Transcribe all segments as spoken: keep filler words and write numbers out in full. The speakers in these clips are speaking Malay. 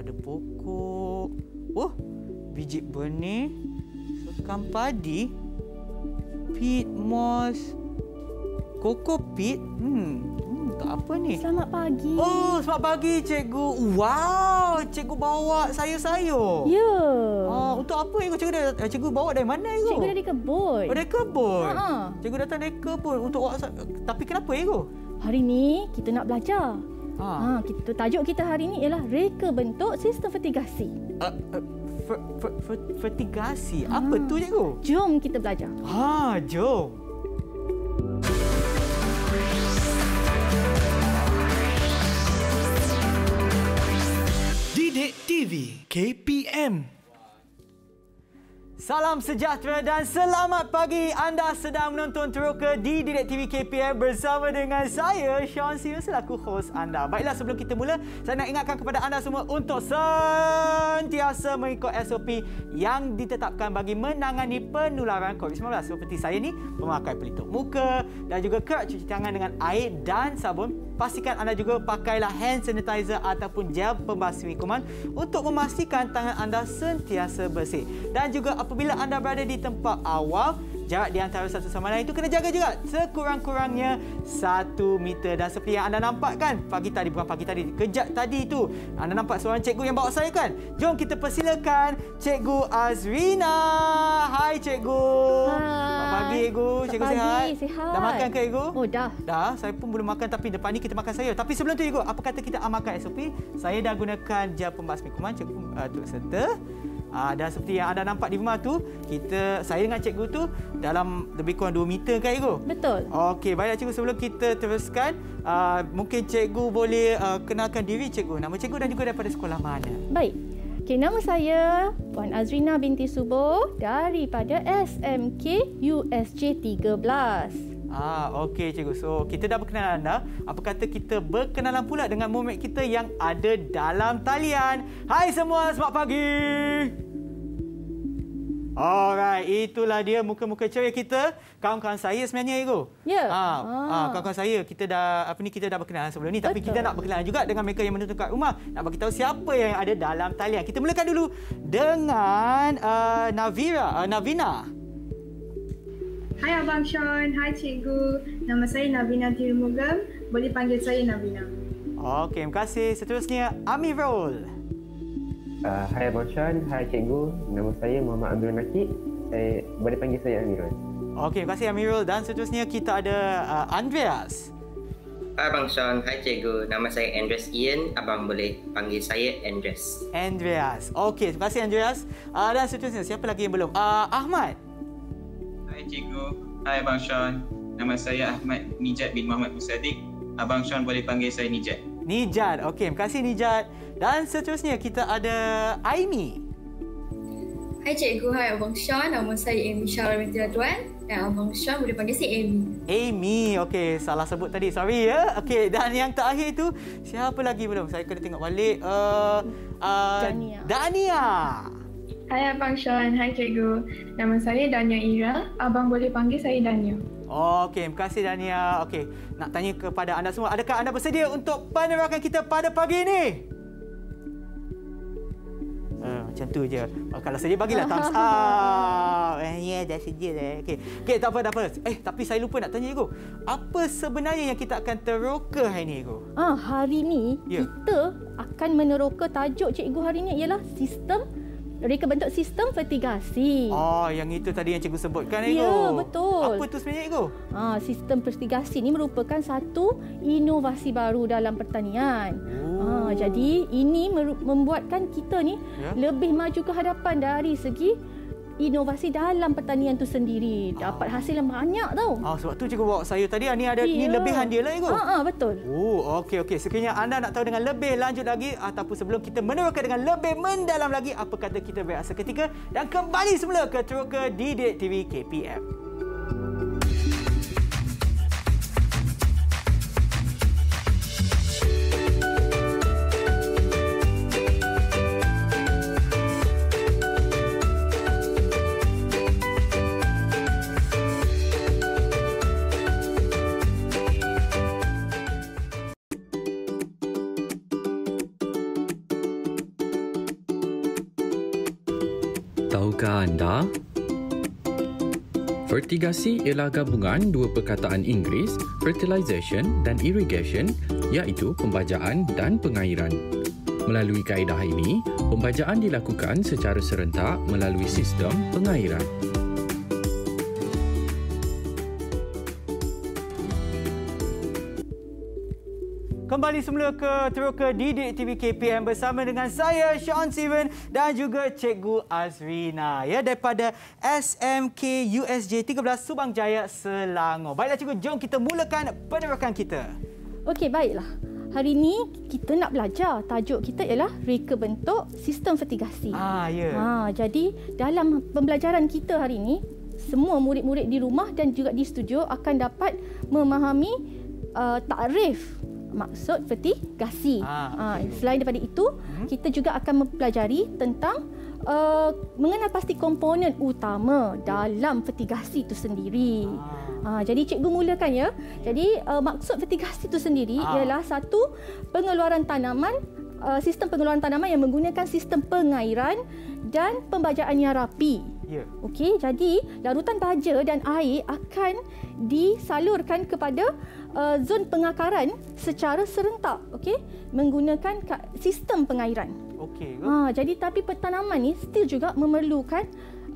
ada pokok. Oh, biji benih, sekam padi, peat moss, kokopit. Hmm, hmm, tak apa ni? Selamat pagi. Oh, selamat pagi cikgu. Wow, cikgu bawa sayur-sayur. Ya. Ah, untuk apa cikgu? Cikgu, dah, cikgu bawa dari mana cikgu? Cikgu dari kebun. Oh, dari kebun. Ha. Cikgu datang dari kebun untuk bawa. Tapi kenapa cikgu? Hari ni kita nak belajar. Ha. Ha, kita tajuk kita hari ni ialah reka bentuk sistem fertigasi. Uh, uh, fer, fer, fer, fertigasi. Ha. Apa tu cikgu? Jom kita belajar. Ha, jom. Didik T V K P M. Salam sejahtera dan selamat pagi. Anda sedang menonton Teroka di Didik T V K P M bersama dengan saya, Sean Siu, selaku hos anda. Baiklah, sebelum kita mula, saya nak ingatkan kepada anda semua untuk sentiasa mengikut S O P yang ditetapkan bagi menangani penularan COVID sembilan belas. Seperti saya ni, memakai pelitup muka dan juga kerap cuci tangan dengan air dan sabun. Pastikan anda juga pakailah hand sanitizer ataupun gel pembasmi kuman untuk memastikan tangan anda sentiasa bersih. Dan juga apabila anda berada di tempat awam, jarak di antara satu sama lain itu kena jaga juga sekurang-kurangnya satu meter. Dan seperti yang anda nampak kan, pagi tadi, bukan pagi tadi, kejap tadi itu, anda nampak seorang cikgu yang bawa saya kan? Jom kita persilakan Cikgu Azrina. Hai Cikgu. Hai. Selamat pagi Cikgu. Cikgu pagi, sihat? sihat. Dah makan ke Cikgu? Oh dah. Dah, saya pun belum makan tapi depan ni kita makan sayur. Tapi sebelum tu Cikgu, apa kata kita amalkan S O P? Saya dah gunakan gel pembasmi kuman Cikgu uh, turut serta. Uh, dan seperti yang anda nampak di rumah tu, kita saya dengan cikgu tu dalam lebih kurang dua meter kan Cikgu? Betul. Okey, baiklah Cikgu, sebelum kita teruskan, uh, mungkin Cikgu boleh uh, kenalkan diri Cikgu. Nama Cikgu dan juga daripada sekolah mana? Baik. Okay, nama saya Puan Azrina binti Subo daripada S M K U S J tiga belas. Ah, okey Cikgu. So, kita dah berkenalan anda. Apa kata kita berkenalan pula dengan murid kita yang ada dalam talian. Hai semua, selamat pagi. Alright, itulah dia muka-muka ceria kita. Kawan-kawan saya sebenarnya Cikgu. Ya. Ah, Ah. ah, kawan-kawan saya, kita dah apa ni kita dah berkenalan sebelum ni. Tapi Betul. kita nak berkenalan juga dengan mereka yang menonton kat rumah. Nak bagi tahu siapa yang ada dalam talian. Kita mulakan dulu dengan uh, Navira, uh, Navina. Hai Abang Sean, hai Cikgu. Nama saya Navina Tirumugam. Boleh panggil saya Navina. Okey, terima kasih. Seterusnya Amirul. Uh, hai Abang Sean, hai Cikgu. Nama saya Muhammad Abdul Nakib. Saya boleh panggil saya Amirul. Okey, terima kasih Amirul. Dan seterusnya kita ada uh, Andreas. Hai Abang Sean, hai Cikgu. Nama saya Andreas Ian. Abang boleh panggil saya Andreas. Andreas. Okey, terima kasih Andreas. Uh, dan seterusnya, siapa lagi yang belum? Uh, Ahmad. Hai Cikgu. Hai Abang Sean. Nama saya Ahmad Nijat bin Muhammad Musadik. Abang Sean boleh panggil saya Nijat. Nijat. Okey, terima kasih Nijat. Dan seterusnya kita ada Aimi. Hai Cikgu, hai Abang Sean. Nama saya Amy Syara binti Radwan. Dan Abang Sean boleh panggil saya Amy. Amy. Okey, salah sebut tadi. Sorry ya. Okey, dan yang terakhir tu siapa lagi belum? Saya kena tengok balik. Uh, uh, Dania. Dania. Hai Abang Sean, hai Cikgu. Nama saya Dania Ira. Abang boleh panggil saya Dania. Okey, terima kasih Dania. Okey, nak tanya kepada anda semua, adakah anda bersedia untuk penerakan kita pada pagi ini? Uh, macam tu je. Oh, kalau sedia bagilah thumbs up. Eh, ya, dah sedia dah. Okey. Okey, tak apa, tak apa. Eh, tapi saya lupa nak tanya Cikgu. Apa sebenarnya yang kita akan teroka hari ni, Cikgu? Ah, hari ni Ya. kita akan meneroka tajuk cikgu hari ni ialah sistem reka bentuk sistem fertigasi. Oh, yang itu tadi yang Cikgu sebutkan, Cikgu. Ya, betul. Apa tu sebenarnya, Cikgu? Ah, sistem fertigasi ini merupakan satu inovasi baru dalam pertanian. Oh. Ah, jadi ini meru- membuatkan kita ni Ya. lebih maju ke hadapan dari segi inovasi dalam pertanian tu sendiri. Dapat hasil yang banyak tau. Oh, sebab tu Cikgu bawa sayur tadi. Ni ada ni Ya. lebihan dia lah, Cikgu. Ah, ah, betul. Oh, okey okey. Sekiranya anda nak tahu dengan lebih lanjut lagi ataupun sebelum kita meneroka dengan lebih mendalam lagi, apa kata kita berehat seketika dan kembali semula ke Teroka di Didik T V K P M. Tahukah anda? Fertigasi ialah gabungan dua perkataan Inggeris, fertilization dan irrigation, iaitu pembajaan dan pengairan. Melalui kaedah ini, pembajaan dilakukan secara serentak melalui sistem pengairan. Kembali semula ke Teroka Didik T V K P M bersama dengan saya, Sean Steven dan juga Cikgu Azrina ya, daripada S M K U S J tiga belas Subang Jaya, Selangor. Baiklah Cikgu, jom kita mulakan penerokan kita. Okey, baiklah. Hari ini kita nak belajar. Tajuk kita ialah reka bentuk sistem fertigasi. Ah, ya. Ha, jadi dalam pembelajaran kita hari ini, semua murid-murid di rumah dan juga di studio akan dapat memahami uh, takrif maksud fertigasi. Ah, okay. Selain daripada itu, hmm. kita juga akan mempelajari tentang uh, mengenal pasti komponen utama dalam fertigasi itu sendiri. Ah. Ah, jadi cikgu mulakan ya. Jadi uh, maksud fertigasi itu sendiri ah. ialah satu, pengeluaran tanaman, uh, sistem pengeluaran tanaman yang menggunakan sistem pengairan dan pembajaan yang rapi. Yeah. Okey, jadi larutan baja dan air akan disalurkan kepada uh, zon pengakaran secara serentak, okey, menggunakan sistem pengairan. Okey. Ha, jadi tapi tanaman ni still juga memerlukan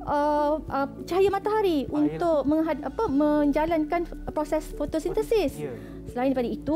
uh, uh, cahaya matahari Air. untuk menghad, apa, menjalankan proses fotosintesis. Yeah. Selain daripada itu,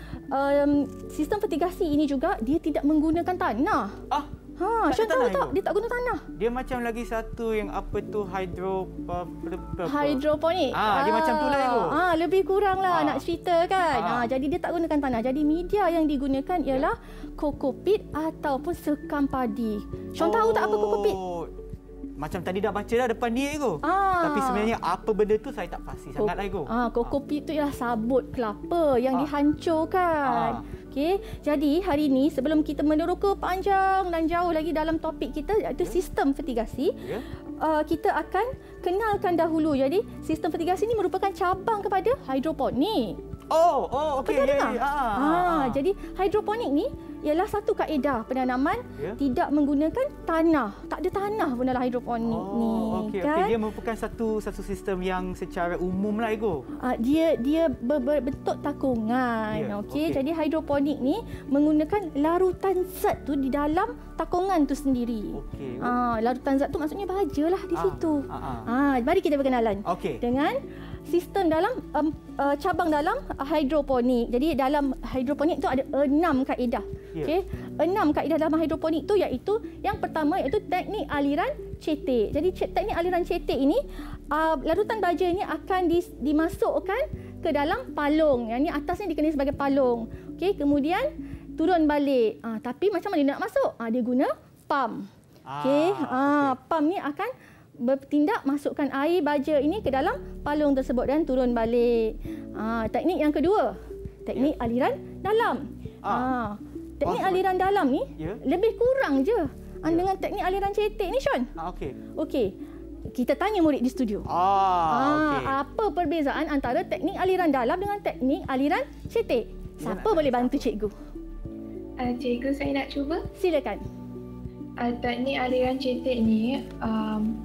um, sistem fertigasi ini juga dia tidak menggunakan tanah. Ah. Ha, Syah tahu tak? Dia tak guna tanah. Dia macam lagi satu yang apa tu hydro uh, hidroponik. Ah, dia macam tu lah tu. Ah, lebih kurang lah ah. nak cerita kan. Ah. Ah, jadi dia tak gunakan tanah. Jadi media yang digunakan ialah kokopit ataupun sekam padi. Syah oh. tahu tak apa kokopit? Macam tadi dah baca dah depan dia Ego. Ah. Tapi sebenarnya apa benda tu saya tak pasti sangatlah Ego. Ah, kokopit tu ialah sabut kelapa yang ah. dihancurkan. Ah. Okey, jadi hari ini sebelum kita meneroka panjang dan jauh lagi dalam topik kita iaitu yeah. sistem fertigasi, yeah. uh, kita akan kenalkan dahulu. Jadi sistem fertigasi ini merupakan cabang kepada hidroponik. Oh, oh okey. Pernah yeah, dengar? yeah. ah, ha, ah. Jadi hidroponik ni ialah satu kaedah penanaman yeah. tidak menggunakan tanah. Tak ada tanah pun dalam hidroponik oh, ni. Okey, kan? okey. Dia merupakan satu satu sistem yang secara umum lah Ego. Uh, dia dia berbentuk takungan. Yeah. Okey, okay. Jadi hidroponik ni menggunakan larutan zat tu di dalam takungan tu sendiri. Okey. Uh, larutan zat tu maksudnya baja lah di ah, situ. Ah, ah. Uh, mari kita berkenalan. Okey. Dengan sistem dalam um, uh, cabang dalam hidroponik. Jadi dalam hidroponik tu ada enam kaedah. Yeah. Okey. Enam kaedah dalam hidroponik tu iaitu yang pertama iaitu teknik aliran cetek. Jadi teknik aliran cetek ini uh, larutan baja ini akan di, dimasukkan ke dalam palung. Yang ni atasnya dikenali sebagai palung. Okey, kemudian turun balik. Ah, tapi macam mana dia nak masuk? Ah, dia guna pam. Okey, ah, ah, pam ni akan bertindak masukkan air baja ini ke dalam palung tersebut dan turun balik. Ah, teknik yang kedua, teknik yeah. aliran dalam. Ah. Ah, teknik oh, aliran dalam ni yeah. lebih kurang je yeah. dengan teknik aliran cetek ni, Sean. Ah, okey. Okey. Kita tanya murid di studio. Ah, ah okey. Apa perbezaan antara teknik aliran dalam dengan teknik aliran cetek? Siapa boleh bantu cikgu? Uh, cikgu, saya nak cuba. Silakan. Uh, teknik aliran cetek ni um,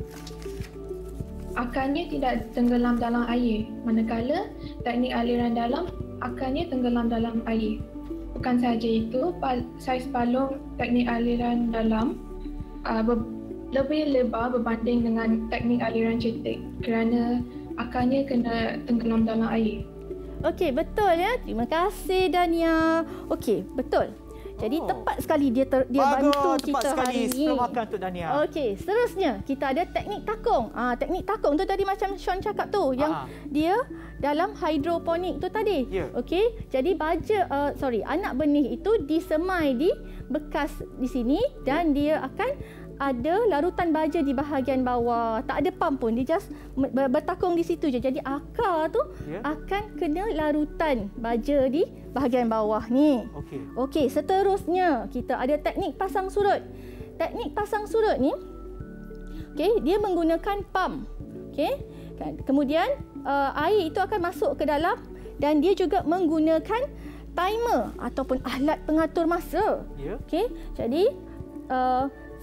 akarnya tidak tenggelam dalam air, manakala teknik aliran dalam akarnya tenggelam dalam air. Bukan sahaja itu, pal- saiz palung teknik aliran dalam uh, ber- lebih lebar berbanding dengan teknik aliran cetek kerana akarnya kena tenggelam dalam air. Okey, betul ya. Terima kasih Dania. Okey, betul. Jadi oh. tepat sekali dia ter, dia Bagus, bantu kita sekali. hari ini. Selamatkan untuk Dania. Okey, seterusnya kita ada teknik takung. Ah, teknik takung tu tadi macam Sean cakap tu, yang ah. dia dalam hidroponik tu tadi. Yeah. Okey, jadi baja uh, sorry, anak benih itu disemai di bekas di sini dan dia akan ada larutan baja di bahagian bawah. Tak ada pam pun, dia just bertakung di situ je. Jadi akar tu yeah. akan kena larutan baja di bahagian bawah ni. Okey. Okey, seterusnya kita ada teknik pasang surut. Teknik pasang surut ni okey, dia menggunakan pam. Okey. Kemudian uh, air itu akan masuk ke dalam dan dia juga menggunakan timer ataupun alat pengatur masa. Yeah. Okey. Jadi uh,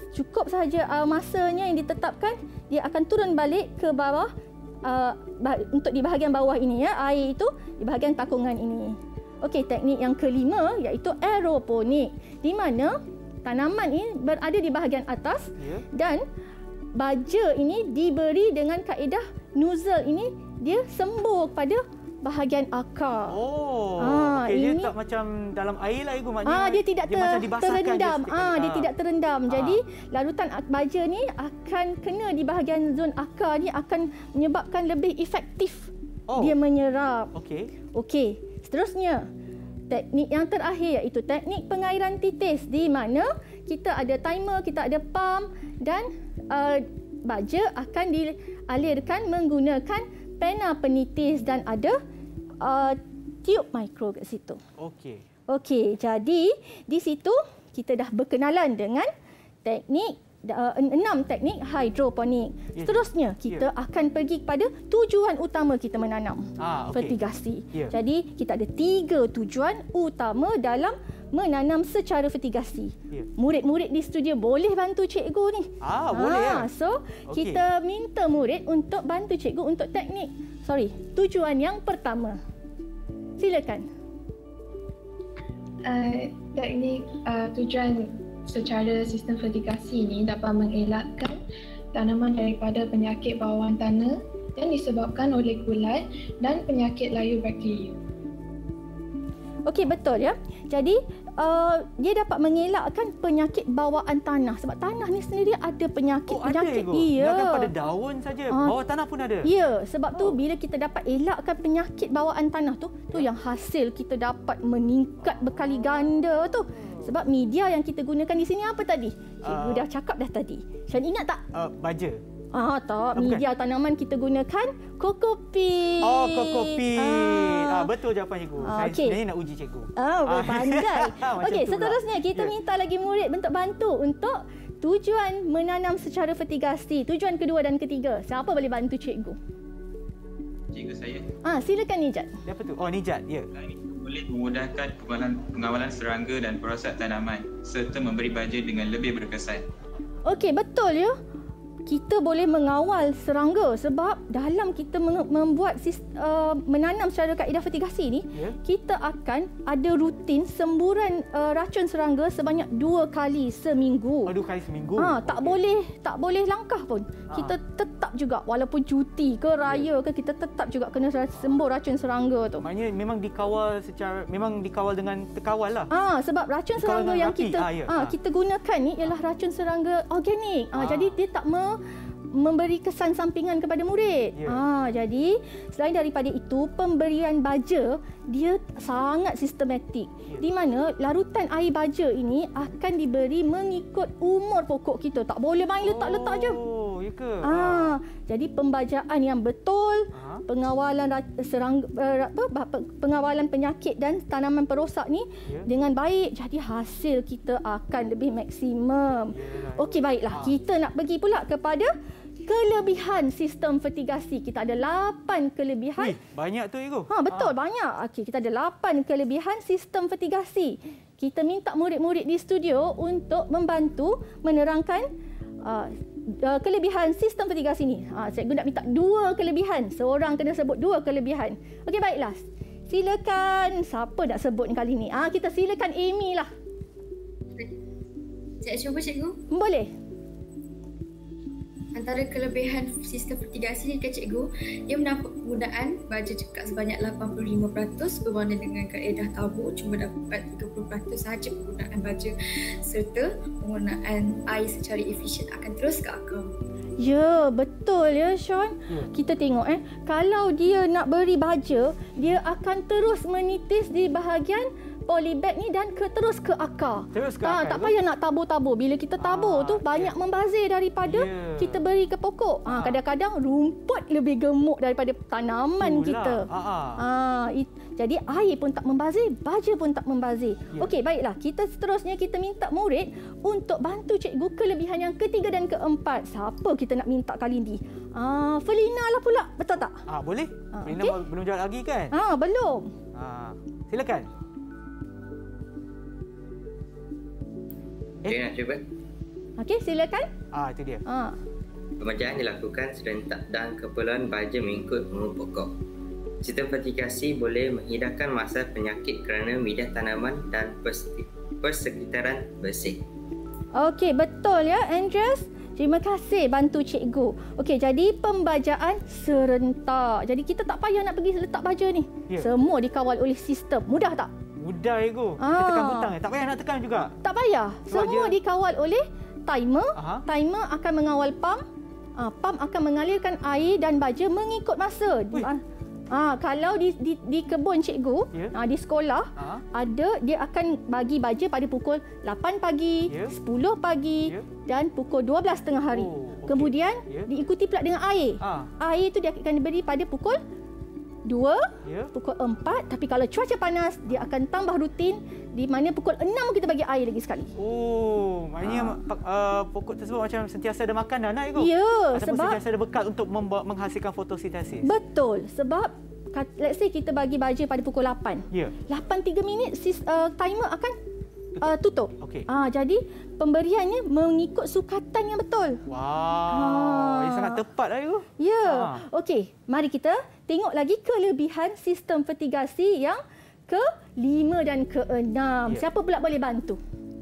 cukup sahaja uh, masanya yang ditetapkan, dia akan turun balik ke bawah uh, untuk di bahagian bawah ini ya, air itu di bahagian takungan ini. Okey, teknik yang kelima iaitu aeroponik, di mana tanaman ini berada di bahagian atas yeah. dan baja ini diberi dengan kaedah nozzle ini dia sembur pada bahagian akar. Oh, ha, okay. ini, dia tak macam dalam air lah ibu, maknanya. Ah, dia tidak dia ter, macam dibasahkan terendam. dia, ah, dia ah. tidak terendam. Ah. Jadi larutan baja ni akan kena di bahagian zon akar ni akan menyebabkan lebih efektif oh. dia menyerap. Okey. Okey, seterusnya teknik yang terakhir iaitu teknik pengairan titis, di mana kita ada timer, kita ada pump dan uh, baja akan dialirkan menggunakan pena penitis dan ada uh, tiup mikro kat situ. Okey. Okey, jadi di situ kita dah berkenalan dengan teknik uh, enam teknik hidroponik. Yeah. Seterusnya kita yeah. akan pergi kepada tujuan utama kita menanam ah, okay. vertigasi. Yeah. Jadi kita ada tiga tujuan utama dalam menanam secara vertigasi. Yeah. Murid-murid di studio boleh bantu cikgu ni. Ah, boleh ya. So, okay. kita minta murid untuk bantu cikgu untuk teknik. Sorry, tujuan yang pertama. Silakan. Uh, teknik uh, tujuan secara sistem vertigasi ini dapat mengelakkan tanaman daripada penyakit bawaan tanah yang disebabkan oleh kulat dan penyakit layu bakteria. Okey, betul ya. Jadi uh, dia dapat mengelakkan penyakit bawaan tanah sebab tanah ni sendiri ada penyakit. Oh, penyakit ada iya. Bukan pada daun saja, uh, bawah tanah pun ada. Ya, sebab tu oh. bila kita dapat elakkan penyakit bawaan tanah tu, tu yang hasil kita dapat meningkat berkali ganda tu. Sebab media yang kita gunakan di sini apa tadi? Cikgu uh, dah cakap dah tadi. Syan ingat tak? Uh, baja. Ah, tak. Oh, media bukan. Tanaman kita gunakan kokopit. Oh, kokopit. Ah. Ah, betul jawapan cikgu. Ah, Saya okay. sebenarnya nak uji cikgu. Ah, ah. pandai. Okey, seterusnya kita yeah. minta lagi murid untuk bantu untuk tujuan menanam secara vertigasi. Tujuan kedua dan ketiga. Siapa boleh bantu cikgu? Cikgu saya. Ah, silakan Nijat. Siapa tu? Oh, Nijat. Ya. Yeah. Ini boleh memudahkan pengawalan, pengawalan serangga dan perosak tanaman serta memberi baja dengan lebih berkesan. Okey, betul ya. Kita boleh mengawal serangga sebab dalam kita membuat uh, menanam secara kaedah vertigasi ni, yeah. kita akan ada rutin semburan uh, racun serangga sebanyak dua kali seminggu. Oh, dua kali seminggu. Ha, tak okay. boleh tak boleh langkah pun. Ha. Kita tetap juga walaupun cuti ke raya yeah. ke, kita tetap juga kena sembur racun serangga tu. Maknanya memang dikawal secara memang dikawal dengan terkawal lah. Ah, sebab racun dikawal serangga yang rapi. kita ah, yeah. ah, kita gunakan ni ialah racun serangga organik. Ah, ah. Jadi dia tak me memberi kesan sampingan kepada murid. Yeah. Ah, jadi selain daripada itu, pemberian baja dia sangat sistematik. Yeah. Di mana larutan air baja ini akan diberi mengikut umur pokok kita. Tak boleh main letak-letak je. Oh, ya ke? Ah, jadi pembajaan yang betul, uh-huh. pengawalan serang uh, apa pengawalan penyakit dan tanaman perosak ni yeah. dengan baik, jadi hasil kita akan lebih maksimum. Yeah. Okey, baiklah. Ah. Kita nak pergi pula kepada kelebihan sistem vertigasi. Kita ada lapan kelebihan. Wih, banyak tu Igu. Ha, betul, ah. banyak. Okey, kita ada lapan kelebihan sistem vertigasi. Kita minta murid-murid di studio untuk membantu menerangkan uh, uh, kelebihan sistem vertigasi ni. Ha, cikgu nak minta dua kelebihan. Seorang kena sebut dua kelebihan. Okey, baiklah. Silakan. Siapa nak sebut kali ni? Ah, ha, kita silakan Amy lah. Cikgu cuba cikgu. Boleh. Antara kelebihan sistem vertigasi ni kan cikgu, dia mendapat penggunaan baja cekak sebanyak lapan puluh lima peratus berbanding dengan kaedah tabur cuma dapat tiga puluh peratus sahaja penggunaan baja, serta penggunaan air secara efisien akan terus ke akar. Ya, betul ya Sean. Ya. Kita tengok eh, kalau dia nak beri baja, dia akan terus menitis di bahagian polybag ni dan ke terus ke akar. Terus ke ha, akar. Tak payah nak tabur-tabur. Bila kita tabur ah, tu banyak yeah. membazir daripada yeah. kita beri ke pokok. Ha, ah. kadang-kadang rumput lebih gemuk daripada tanaman Itulah. kita. Ah, ah. Ha, it, jadi air pun tak membazir, baja pun tak membazir. Yeah. Okey, baiklah. Kita seterusnya kita minta murid untuk bantu cikgu kelebihan yang ketiga dan keempat. Siapa kita nak minta kali ni? Ah, Felina lah pula. Betul tak? Ah, boleh. Ah, Felina okay. belum jawab lagi kan? Ah, belum. Ah, silakan. Eh? Dia nak cuba? Okey, silakan. Ah, itu dia. Ah. Pembajaan dilakukan serentak dan keperluan baja mengikut umur pokok. Sistem fertigasi boleh menghidangkan masa penyakit kerana media tanaman dan persekitaran bersih. Okey, betul ya, Andreas. Terima kasih bantu cikgu. Okey, jadi pembajaan serentak. Jadi kita tak payah nak pergi letak baja ni. Ya. Semua dikawal oleh sistem. Mudah tak? Mudah, Ego. Ah. Kita tekan butang eh. Tak payah nak tekan juga. Tak payah. Sebab Semua dia... dikawal oleh timer. Aha. Timer akan mengawal pump. Ah, pump akan mengalirkan air dan baja mengikut masa. Ah, kalau di, di, di kebun cikgu, yeah. ah, di sekolah, ah. ada dia akan bagi baja pada pukul lapan pagi, yeah. sepuluh pagi yeah. dan pukul dua belas tengah hari. Oh, okay. Kemudian yeah. diikuti pula dengan air. Ah. Air itu dia akan diberi pada pukul dua, yeah. pukul empat. Tapi kalau cuaca panas, dia akan tambah rutin di mana pukul enam kita bagi air lagi sekali. Oh, maknanya ah. uh, pokok tersebut macam sentiasa ada makan dah nak Ego? Ya, ataupun sebab sentiasa ada bekal untuk menghasilkan fotosintesis. Betul, sebab let's say kita bagi baja pada pukul lapan. Ya. Yeah. lapan tiga minit sis, uh, timer akan uh, tutup. Okey. Ah, jadi pemberiannya mengikut sukatan yang betul. Wow. Ah. Ini sangat tepat lah Ego. Ya. Yeah. Ah. Okey, mari kita tengok lagi kelebihan sistem fertigasi yang kelima dan keenam. Yeah. Siapa pula boleh bantu?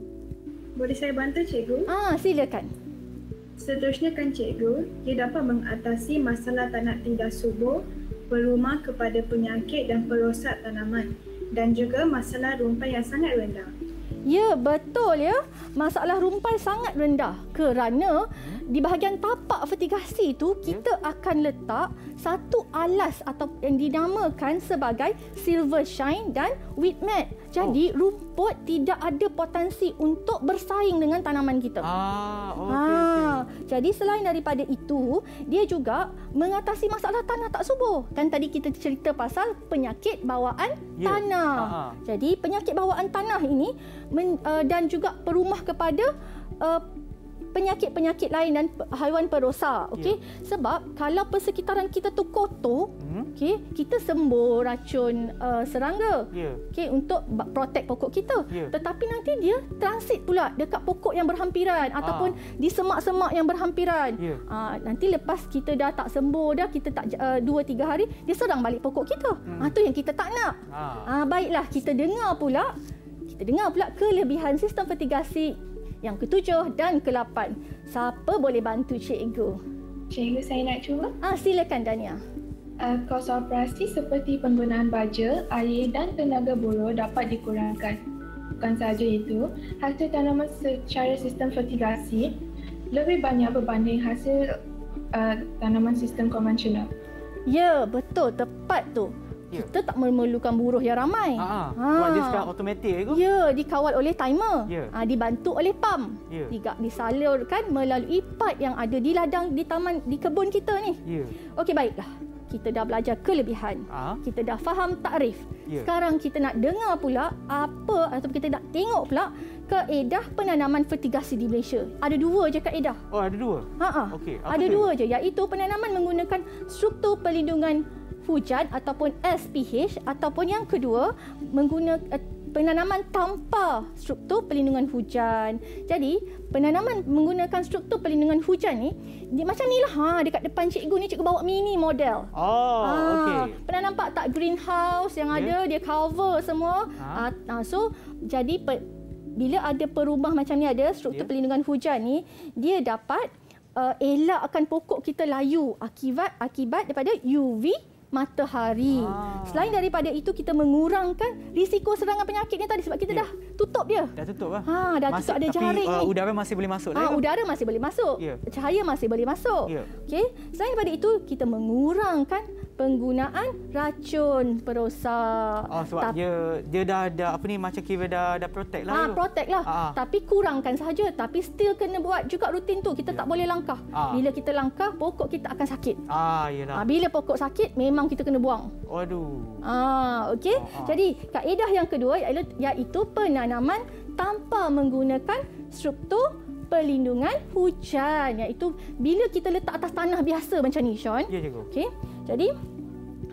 Boleh saya bantu, Cikgu? Ah, silakan. Seterusnya kan, Cikgu, dia dapat mengatasi masalah tanah tidak subur, berumah kepada penyakit dan perosak tanaman dan juga masalah rumpai yang sangat rendah. Ya, betul ya. Masalah rumpai sangat rendah kerana hmm. di bahagian tapak fertigasi itu kita yeah. akan letak satu alas atau yang dinamakan sebagai silver shine dan wheat mat. Jadi oh. rumput tidak ada potensi untuk bersaing dengan tanaman kita. Ah, okey. Ah, okay. Jadi selain daripada itu, dia juga mengatasi masalah tanah tak subur. Kan tadi kita cerita pasal penyakit bawaan yeah. tanah. Aha. Jadi penyakit bawaan tanah ini men, uh, dan juga perumah kepada uh, penyakit-penyakit lain dan haiwan perosak. Okey, yeah. Sebab kalau persekitaran kita tu kotor, hmm. okey, kita sembuh racun uh, serangga. Yeah. Okey, untuk protect pokok kita. Yeah. Tetapi nanti dia transit pula dekat pokok yang berhampiran ah. ataupun di semak-semak yang berhampiran. Yeah. Uh, nanti lepas kita dah tak sembuh dah, kita tak uh, dua tiga hari dia serang balik pokok kita. Hmm. Ah, tu yang kita tak nak. Ah. Uh, baiklah, kita dengar pula kita dengar pula kelebihan sistem fertigasi yang ketujuh dan kelapan. Siapa boleh bantu cikgu? Cikgu, saya nak cuba. Ah, silakan Dania. Uh, kos operasi seperti penggunaan baja, air dan tenaga buruh dapat dikurangkan. Bukan sahaja itu, hasil tanaman secara sistem fertigasi lebih banyak berbanding hasil uh, tanaman sistem konvensional. Ya, betul. Tepat tu. Yeah. Kita tak memerlukan buruh yang ramai. Ha. Sebab dia sekarang automatik ke? Ya, dikawal oleh timer. Yeah. Ha, dibantu oleh pump. Yeah. Diga, disalurkan melalui pipe yang ada di ladang, di taman, di kebun kita ni. Yeah. Okey, baiklah. Kita dah belajar kelebihan. Ha? Kita dah faham takrif. Yeah. Sekarang kita nak dengar pula apa atau kita nak tengok pula kaedah penanaman fertigasi di Malaysia. Ada dua je kaedah. Oh, ada dua? Ha. Okey. Ada tu? dua je, iaitu penanaman menggunakan struktur perlindungan hujan ataupun S P H, ataupun yang kedua menggunakan penanaman tanpa struktur perlindungan hujan. Jadi penanaman menggunakan struktur perlindungan hujan ni dia macam ni lah. Ha, dekat depan cikgu ni cikgu bawa mini model. Oh, ha, okey. Pernah nampak tak greenhouse yang yeah. ada dia cover semua. Ha? Ha, so jadi pe, bila ada perumah macam ni ada struktur yeah. perlindungan hujan ni, dia dapat uh, elakkan pokok kita layu akibat akibat daripada U V matahari. Ah. Selain daripada itu, kita mengurangkan risiko serangan penyakit ni tadi sebab kita yeah. dah tutup dia. Dah tutup lah. Ha, dah masih, tutup ada tapi, jaring uh, ni. udara masih boleh masuk ha, lah. Udara masih boleh masuk. Yeah. Cahaya masih boleh masuk. Yeah. Okey. Selain daripada itu, kita mengurangkan penggunaan racun perosak. Oh, sebab Ta- dia dia dah dah apa ni macam kira dah dah protect lah. Ha, protect lah. Ha. Tapi kurangkan sahaja, tapi still kena buat juga rutin tu. Kita yeah. tak boleh langkah. Ha. Bila kita langkah, pokok kita akan sakit. Ah, yalah. Ha, bila pokok sakit, memang kita kena buang. Waduh. Ah, okey. Oh, ah. Jadi, kaedah yang kedua iaitu penanaman tanpa menggunakan struktur perlindungan hujan, iaitu bila kita letak atas tanah biasa macam ni, Sean. Ya, cikgu. Okey. Jadi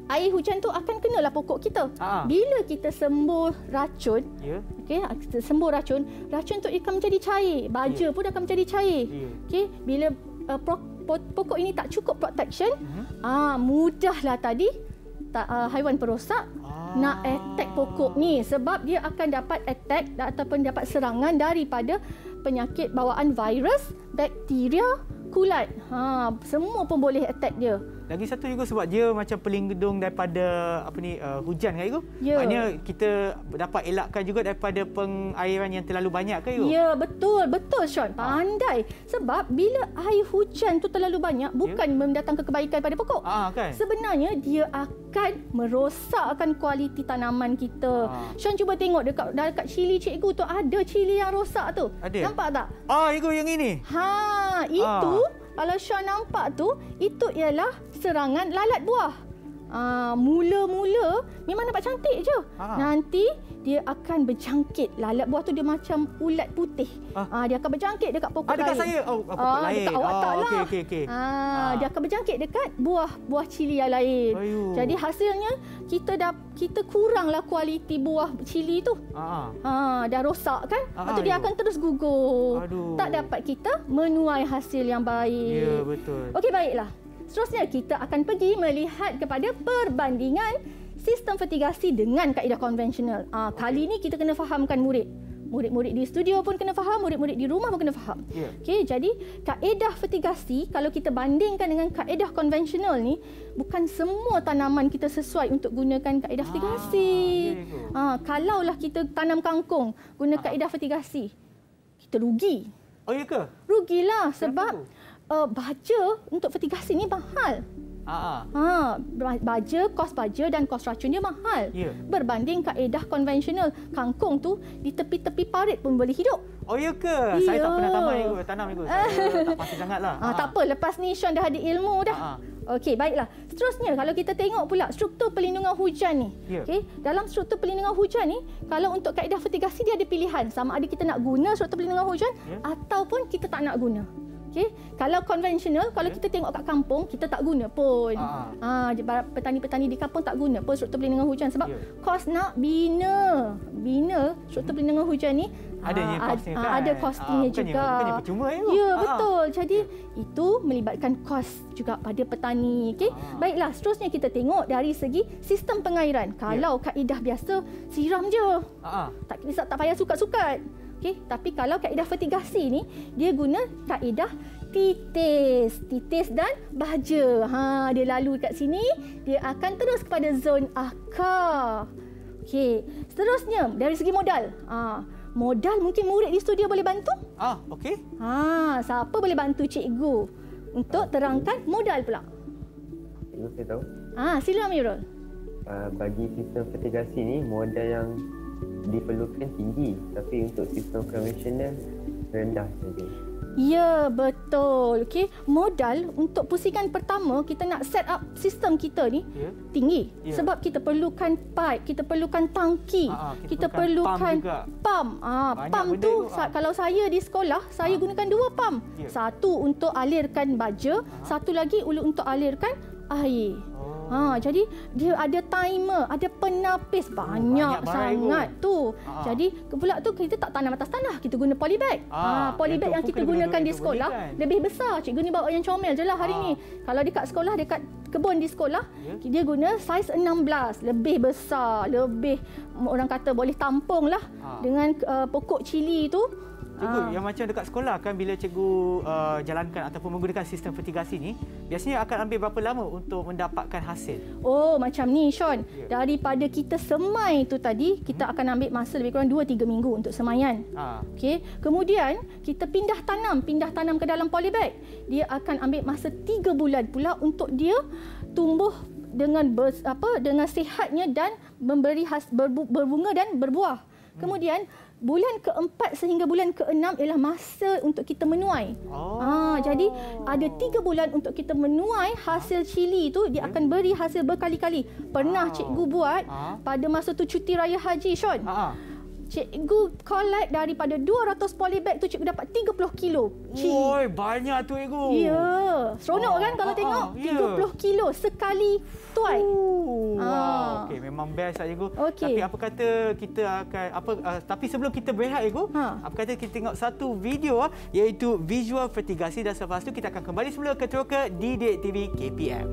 air hujan tu akan kenalah pokok kita. Ha. Bila kita sembuh racun, Ya. okey, kita sembuh racun, racun tu akan menjadi cair. Baja Ya. pun akan menjadi cair. Ya. Okey, bila uh, pro, po, pokok ini tak cukup protection, Mhm. ah mudahlah tadi tak, uh, haiwan perosak Ah. nak attack pokok ni, sebab dia akan dapat attack ataupun dapat serangan daripada penyakit bawaan virus, bakteria, kulat. Ha, semua pun boleh attack dia. Lagi satu juga sebab dia macam pelindung daripada apa ni uh, hujan kan Igu? Ya. Maknanya kita dapat elakkan juga daripada pengairan yang terlalu banyak kan Igu? Ya, betul. Betul Sean. Pandai. Sebab bila air hujan tu terlalu banyak, bukan ya. mendatangkan kebaikan pada pokok. Ah, kan? Sebenarnya dia akan merosakkan kualiti tanaman kita. Ah. Sean cuba tengok dekat dekat cili cikgu tu, ada cili yang rosak tu. Ada? Nampak tak? Ah, Igu yang ini. Ha, itu Ah. kalau Sean nampak tu, itu ialah serangan lalat buah. Ah, mula-mula memang nampak cantik je. Ah. Nanti dia akan berjangkit. Lalat buah tu dia macam ulat putih. Ah. Ah, dia akan berjangkit dekat pokok Ah, dekat lain. saya. Oh, pokok Ah, lain. dekat awak Oh, tak lah. okey, okey, okey. Ah, Ah. dia akan berjangkit dekat buah-buah cili yang lain. Ayuh. Jadi hasilnya kita dah kita kuranglah kualiti buah cili tu. Ah. Ha, dah rosak kan? Ah, Lepas tu dia aduh. akan terus gugur. Aduh. Tak dapat kita menuai hasil yang baik. Ya, betul. Okey, baiklah. Seterusnya kita akan pergi melihat kepada perbandingan sistem fertigasi dengan kaedah konvensional. Ah, kali ni kita kena fahamkan murid. Murid-murid di studio pun kena faham, murid-murid di rumah pun kena faham. Ya. Okey, jadi kaedah fertigasi kalau kita bandingkan dengan kaedah konvensional ni, bukan semua tanaman kita sesuai untuk gunakan kaedah fertigasi. ya, ya. Ah, kalaulah kita tanam kangkung guna kaedah fertigasi, kita rugi. Oh, ya ke? Rugilah sebab Kenapa? uh, baja untuk fertigasi ni mahal. Ah, ah. Ha, baja, kos baja dan kos racun dia mahal. Ya. Berbanding kaedah konvensional, kangkung tu di tepi-tepi parit pun boleh hidup. Oh, ya ke? Saya tak Ya. pernah tanam Igu, tanam Igu. Saya tak pasti sangatlah. Ha, tak apa, lepas ni Sean dah ada ilmu dah. Ah, ah. Okey, baiklah. Seterusnya kalau kita tengok pula struktur pelindungan hujan ni. Ya. Okey, dalam struktur pelindungan hujan ni, kalau untuk kaedah fertigasi dia ada pilihan, sama ada kita nak guna struktur pelindungan hujan Ya. ataupun kita tak nak guna. Okey, kalau konvensional, kalau Ya. kita tengok kat kampung, kita tak guna pun. Ah, Ha, petani-petani di kampung tak guna pun struktur pelindungan hujan sebab Ya. kos nak bina. Bina struktur pelindungan hujan ni Adanya ah, kosnya ad- kan? ah, ada Ah, kostingnya bukannya- juga. bukannya percuma, ya? Ya, Ah, betul. Jadi itu melibatkan kos juga pada petani. Okey. Ah. Baiklah, seterusnya kita tengok dari segi sistem pengairan. Kalau kaedah biasa siram je. Ah, ah. Tak kisah, tak payah sukat-sukat. Okey, tapi kalau kaedah fertigasi ni dia guna kaedah titis, titis dan baja. Ha, dia lalu kat sini, dia akan terus kepada zon akar. Okey, seterusnya dari segi modal. Ha, modal mungkin murid di studio boleh bantu? Ah, okey. Ha, siapa boleh bantu cikgu untuk terangkan modal pula? Cikgu saya tahu. Ah, sila Amirul. Uh, bagi sistem fertigasi ni modal yang diperlukan tinggi, tapi untuk sistem konvensional rendah saja. Ya, betul. Okey, modal untuk pusingan pertama kita nak set up sistem kita ni Ya. tinggi. Ya. Sebab kita perlukan pipe, kita perlukan tangki, Ha, ha, kita kita, perlukan perlukan pump juga. pump. Ah, Banyak pump benda tu tu, sa- ah. kalau saya di sekolah, saya Ah. gunakan dua pump. Ya. Satu untuk alirkan baja, satu lagi untuk alirkan air. Oh. Ha, jadi dia ada timer, ada penapis, banyak, banyak barang sangat itu. tu. Ha. Jadi pula tu kita tak tanam atas tanah, kita guna polybag. Ah, Ha, polybag yang yang tu kita pun kena gunakan guna di untuk sekolah belikan. lebih besar. Cikgu ni bawa yang comel je lah hari Ah. ni. Kalau dekat sekolah, dekat kebun di sekolah, Ya. dia guna saiz enam belas, lebih besar, lebih orang kata boleh tampung lah Ah. dengan uh, pokok cili tu. Cikgu, Ah. yang macam dekat sekolah kan bila cikgu uh, jalankan ataupun menggunakan sistem fertigasi ni, biasanya akan ambil berapa lama untuk mendapatkan hasil? Oh, macam ni Sean. Ya. Daripada kita semai tu tadi, kita akan ambil masa lebih kurang dua tiga minggu untuk semaian. Ah. Okey, kemudian kita pindah tanam, pindah tanam ke dalam polybag. Dia akan ambil masa tiga bulan pula untuk dia tumbuh dengan ber, apa dengan sihatnya dan memberi has, berbu, berbunga dan berbuah. Kemudian bulan keempat sehingga bulan keenam ialah masa untuk kita menuai. Oh. Ah, jadi ada tiga bulan untuk kita menuai hasil cili tu, dia akan beri hasil berkali-kali. Pernah Wow. cikgu buat Ah. pada masa tu cuti raya haji, Sean. Ah. ah. cikgu collect daripada dua ratus polybag tu cikgu dapat tiga puluh kilo. Oi, banyak tu cikgu. Ya. Seronok Oh, kan kalau ah, tengok ah, ya. tiga puluh kilo sekali tuai. Uh, Ah. wow, okey, memang best lah cikgu. Okey. Tapi apa kata kita akan apa uh, tapi sebelum kita berehat cikgu, Ha. apa kata kita tengok satu video ah, iaitu visual vertigasi, dan selepas tu kita akan kembali semula ke Teroka di Didik T V K P M.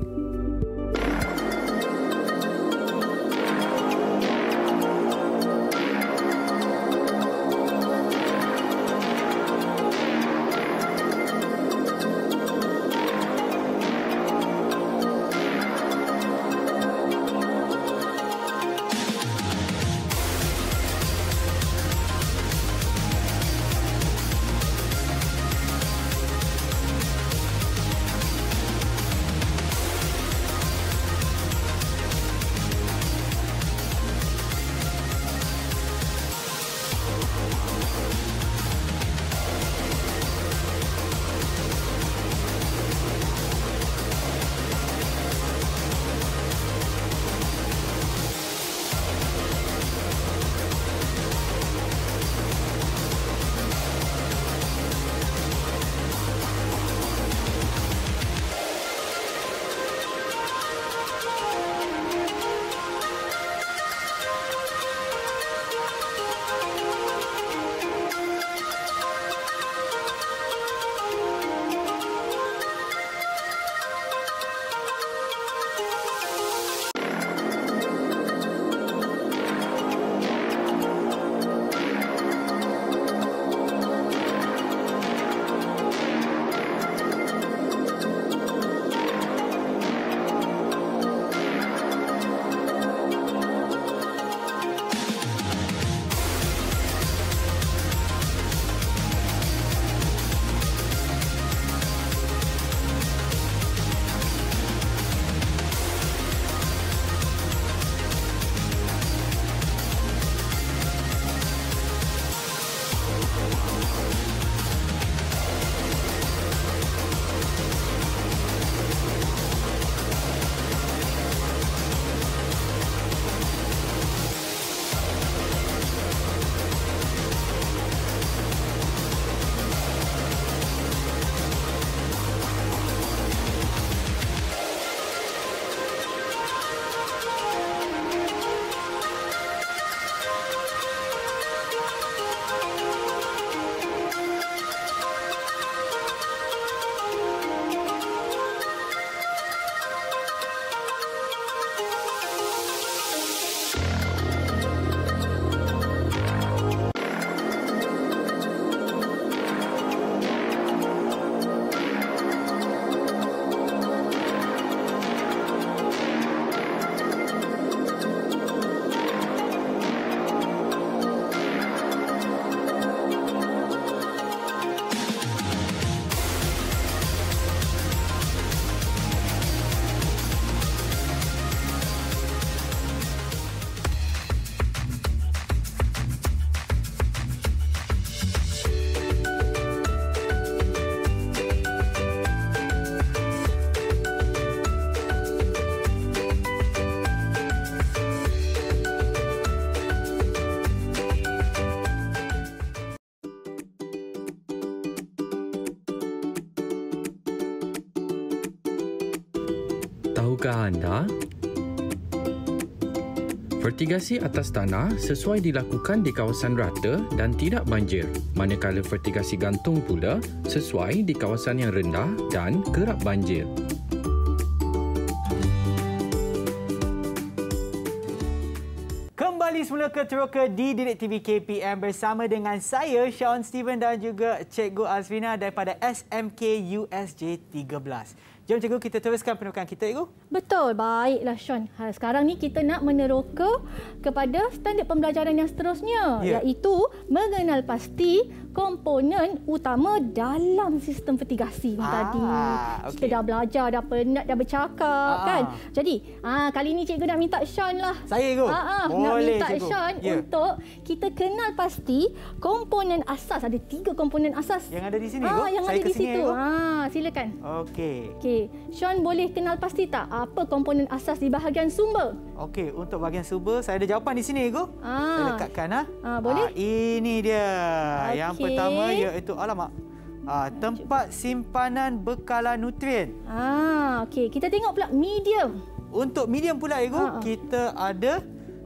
Tahukah anda? Vertigasi atas tanah sesuai dilakukan di kawasan rata dan tidak banjir, manakala vertigasi gantung pula sesuai di kawasan yang rendah dan kerap banjir. Kembali semula ke Teroka di Didik T V K P M bersama dengan saya, Sean Steven, dan juga Cikgu Azrina daripada S M K U S J tiga belas. Jom cikgu, kita teruskan penerokan kita, cikgu. Betul, baiklah Sean. Ha, sekarang ni kita nak meneroka kepada standard pembelajaran yang seterusnya, Ya. iaitu mengenal pasti komponen utama dalam sistem vertigasi Ah, tadi. okey. Kita dah belajar, dah penat, dah bercakap Ah. kan. Jadi, ah kali ni cikgu nak minta Sean lah. Saya, cikgu? Ah, ah, nak Boleh, minta cikgu. Sean Ya. untuk kita kenal pasti komponen asas. Ada tiga komponen asas. Yang ada di sini, Ah, cikgu? yang Saya ada ke di sini, situ. cikgu? Ah, silakan. Okey. Okey, Okey, Sean boleh kenal pasti tak apa komponen asas di bahagian sumber? Okey, untuk bahagian sumber saya ada jawapan di sini, Ego. Ah. Saya lekatkan ah. Ah, boleh? Ah, ini dia. Okey. Yang pertama iaitu alamak. Ah, tempat simpanan bekalan nutrien. Ah, okey. Kita tengok pula medium. Untuk medium pula, Ego, Ah. kita ada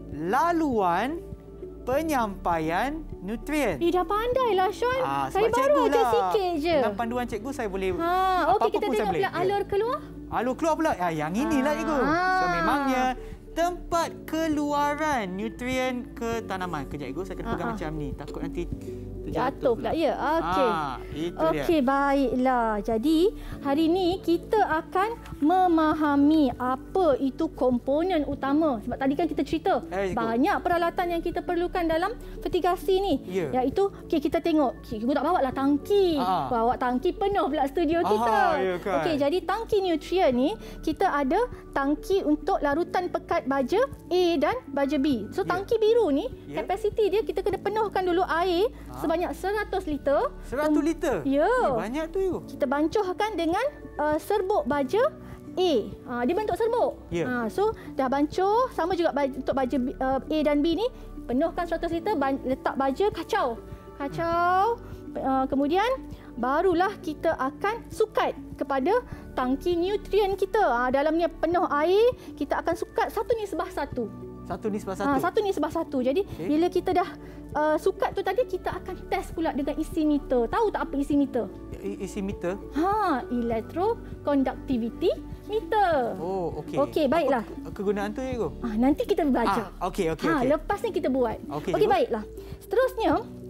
laluan penyampaian nutrien. Eh, dah pandai lah, Sean. Ah, saya sebab baru cikgu aja lah. sikit je. Dengan panduan cikgu saya boleh Ha, apa-apa okey, kita pun saya tengok boleh. pula alur keluar. Alur keluar pula. Ah, yang inilah, Ah. Ego. So, memangnya tempat keluaran nutrien ke tanaman. Kejap, Ego. Saya kena pegang Ah, ah. macam ni. Takut nanti Jatuh pula, ya. Okey. Ah, itu Okey, dia. baiklah. Jadi, hari ini kita akan memahami apa itu komponen utama. Sebab tadi kan kita cerita Eh, cikgu. banyak peralatan yang kita perlukan dalam fertigasi ni. Ya. Iaitu, okey, kita tengok. Cikgu tak bawa lah tangki. Ah. Bawa tangki penuh pula studio kita. Ah, ya kan. Okey, jadi tangki nutrien ni, kita ada tangki untuk larutan pekat baja A dan baja B. So, Ya. tangki biru ni, Ya. kapasiti dia kita kena penuhkan dulu air sebanyak seratus liter. seratus liter? Ya. Eh, banyak tu, Ego. Kita bancuhkan dengan uh, serbuk baja A. Ha, dia bentuk serbuk. Ya. Ha, so, dah bancuh. Sama juga baj- untuk baja B, uh, A dan B ni. Penuhkan seratus liter, ban- letak baja, kacau. Kacau. Uh, kemudian, barulah kita akan sukat kepada tangki nutrien kita. Ha, dalamnya penuh air, kita akan sukat satu nisbah satu. Satu nisbah satu. Ha, satu nisbah satu. Jadi, Okey. bila kita dah uh, sukat tu tadi, kita akan test pula dengan isi meter. Tahu tak apa isi meter? I- Isi meter. Ha, electroconductivity meter. Oh, okey. Okey, baiklah. Apa ke- kegunaan tu, Ego? Ah, nanti kita belajar. Ah, okey, okey, ha, okey. lepas ni kita buat. Okey, Okey, cikgu. baiklah. Seterusnya,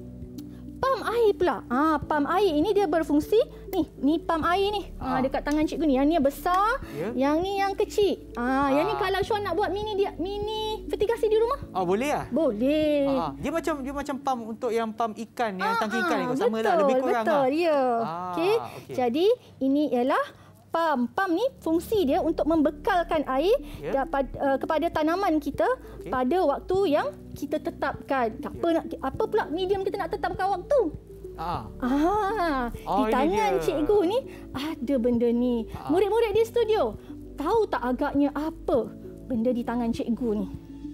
pam air pula. Ah, pam air ini dia berfungsi ni, ni pam air ni. Ah, Ah. dekat tangan cikgu ni. Yang ni yang besar, Ya. yang ni yang kecil. Ah, yang ni Ah. kalau Sean nak buat mini dia mini fertigasi di rumah, Oh, boleh ah? boleh. Ah, dia macam dia macam pam untuk yang pam ikan, yang Ah, tangki ikan ni. ah, Sama betul, lah, lebih kurang betul, lah. ya. Ah, Okey. okey. Jadi ini ialah pam. Pam ni fungsi dia untuk membekalkan air Ya. dapat, uh, kepada tanaman kita Okey. pada waktu yang kita tetapkan. Tak apa Ya. nak apa pula medium kita nak tetapkan waktu. Ah. Ah, Oh, di ini tangan dia. cikgu ni ada benda ni. Ah. Murid-murid di studio, tahu tak agaknya apa benda di tangan cikgu ni?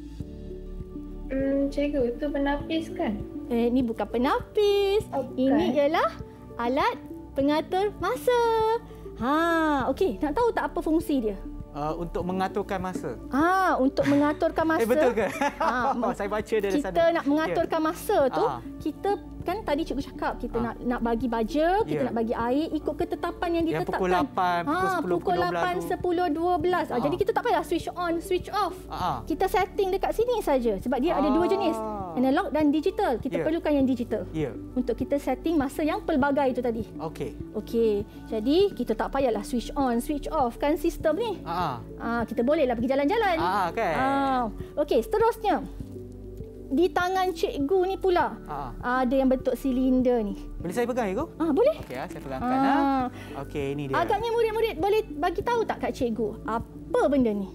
Hmm, cikgu, itu penapis kan? Eh, ni bukan penapis. Oh, bukan. Ini ialah alat pengatur masa. Ha, okey. Nak tahu tak apa fungsi dia? Uh, untuk mengaturkan masa. Ah, untuk mengaturkan masa. Eh, betul ke? Ah, Oh, saya baca dari kita sana. nak mengaturkan masa tu, Ah. kita kan tadi cikgu cakap kita Ah. nak nak bagi baja, kita Ya. nak bagi air ikut ketetapan yang Yang ditetapkan. pukul lapan, pukul Ah, sepuluh, pukul pukul dua belas lapan, tu. sepuluh, dua belas. Ah, Ah. jadi kita tak payah switch on, switch off. Ah. Kita setting dekat sini saja sebab dia ada dua jenis, Ah. analog dan digital. Kita Ya. perlukan yang digital. Ya. Untuk kita setting masa yang pelbagai itu tadi. Okey. Okey, jadi kita tak payahlah switch on, switch off kan sistem ni. Ah. Ah, kita bolehlah pergi jalan-jalan. Ah, kan? Ah, okey, seterusnya. Di tangan cikgu ni pula Ah. ada yang bentuk silinder ni. Boleh saya pegang, Ego? Ah, boleh? Okey, ah, saya pegangkan ah. Ah. Okey, ini dia. Agaknya murid-murid boleh bagi tahu tak kat cikgu apa benda ni?